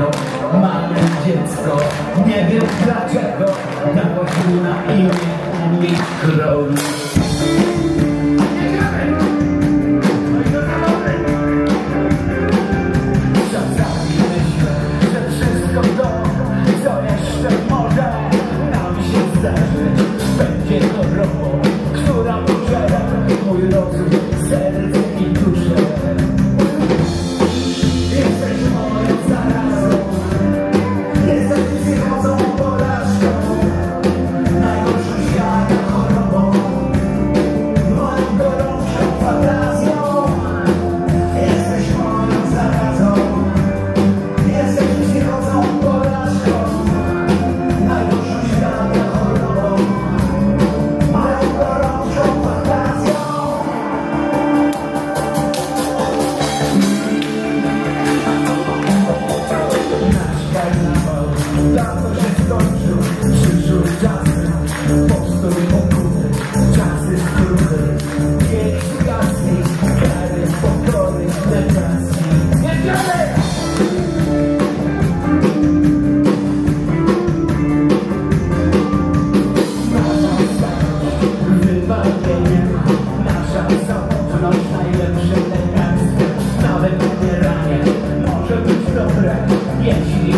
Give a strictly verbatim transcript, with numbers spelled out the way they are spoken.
dziecko, małe dziecko. Nie wiem dlaczego dałaś mu na imię Mikołaj. Czasami myślę, że wszystko to, co jeszcze może nam się zdarzyć, będzie chorobą, która pożera mój rozum, serce i duszę. Jesteś moją zarazą, jesteś psychozą, porażką, najgorszą świata chorobą, moją gorączą fantazją. Jesteś moją zarazą, jesteś psychozą, porażką, najgorszą świata chorobą, moją gorączą fantazją. Nasz karnawał dawno się skończył, przyszły czasy, postój okuty, czasy skróty, wiek zgasli, kary pokory, depresji. Jedziemy! Nasza starość, wywalenie, nasza samotność, najlepsze lekarstwo, nawet umieranie może być dobre, jeśli